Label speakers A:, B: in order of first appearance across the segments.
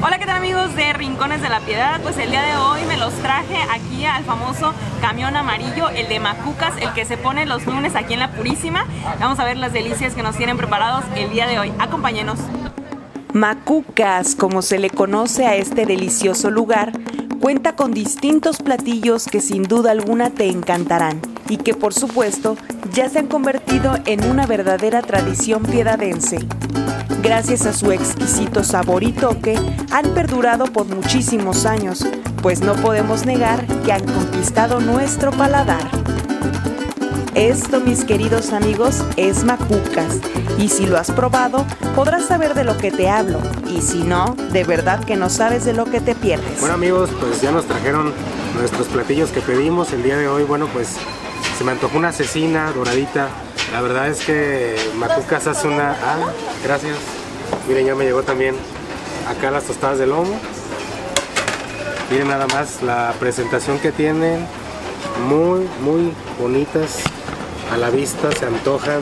A: Hola, ¿qué tal amigos de Rincones de la Piedad? Pues el día de hoy me los traje aquí al famoso camión amarillo, el de Macucas, el que se pone los lunes aquí en La Purísima. Vamos a ver las delicias que nos tienen preparados el día de hoy. Acompáñenos.
B: Macucas, como se le conoce a este delicioso lugar, cuenta con distintos platillos que sin duda alguna te encantarán y que por supuesto ya se han convertido en una verdadera tradición piedadense. Gracias a su exquisito sabor y toque, han perdurado por muchísimos años, pues no podemos negar que han conquistado nuestro paladar. Esto, mis queridos amigos, es Macucas, y si lo has probado, podrás saber de lo que te hablo, y si no, de verdad que no sabes de lo que te pierdes.
C: Bueno amigos, pues ya nos trajeron nuestros platillos que pedimos el día de hoy. Bueno, pues se me antojó una cecina doradita. La verdad es que Macucas hace una... Ah, gracias. Miren, ya me llegó también acá las tostadas de lomo. Miren nada más la presentación que tienen. Muy bonitas. A la vista, se antojan.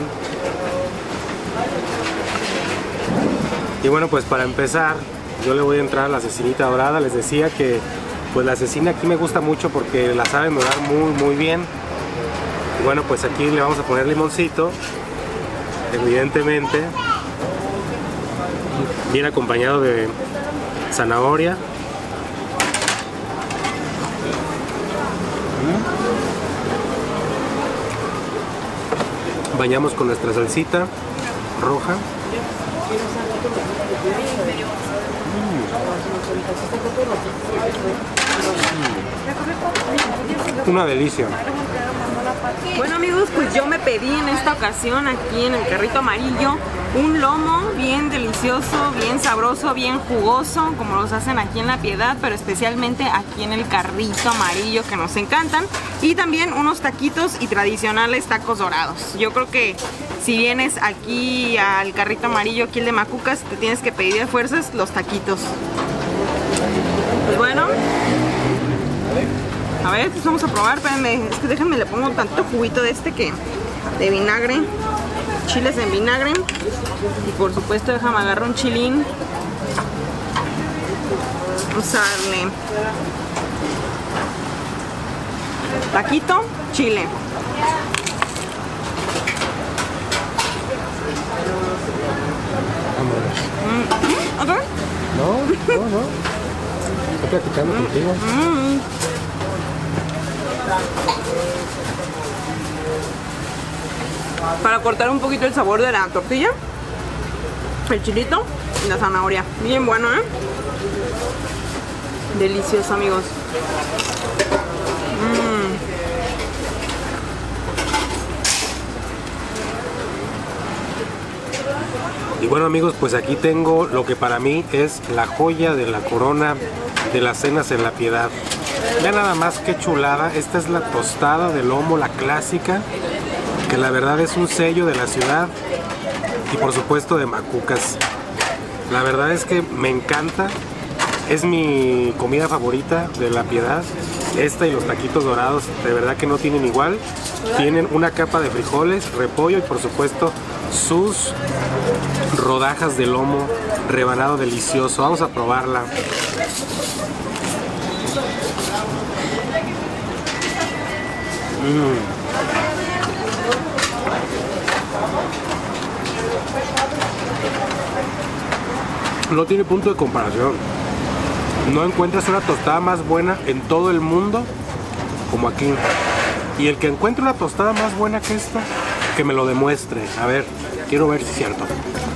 C: Y bueno, pues para empezar, yo le voy a entrar a la cecinita dorada. Les decía que pues la cecina aquí me gusta mucho porque la saben dorar muy bien. Y bueno, pues aquí le vamos a poner limoncito, evidentemente, bien acompañado de zanahoria. Bañamos con nuestra salsita roja. Una delicia.
A: Bueno amigos, pues yo me pedí en esta ocasión aquí en el carrito amarillo un lomo bien delicioso, bien sabroso, bien jugoso, como los hacen aquí en La Piedad, pero especialmente aquí en el carrito amarillo que nos encantan. Y también unos taquitos y tradicionales tacos dorados. Yo creo que si vienes aquí al carrito amarillo, aquí el de Macucas, te tienes que pedir de fuerzas los taquitos. Pues bueno, a ver, pues vamos a probar. Espérenme, es que déjenme, le pongo tanto juguito de este que de vinagre, chiles en vinagre, y por supuesto déjame agarrar un chilín. Vamos a darle taquito, chile. ¿Okay?
C: No. Estoy platicando contigo.
A: Para cortar un poquito el sabor de la tortilla, el chilito y la zanahoria. Bien bueno, ¿eh? Delicioso, amigos.
C: Y bueno amigos, pues aquí tengo lo que para mí es la joya de la corona de las cenas en La Piedad. Vean nada más qué chulada. Esta es la tostada de lomo, la clásica, que la verdad es un sello de la ciudad y por supuesto de Macucas. La verdad es que me encanta. Es mi comida favorita de La Piedad. Esta y los taquitos dorados, de verdad que no tienen igual. Tienen una capa de frijoles, repollo y por supuesto sus rodajas de lomo rebanado delicioso. Vamos a probarla. No tiene punto de comparación. No encuentras una tostada más buena en todo el mundo como aquí. Y el que encuentre una tostada más buena que esta, que me lo demuestre. A ver, quiero ver si es cierto.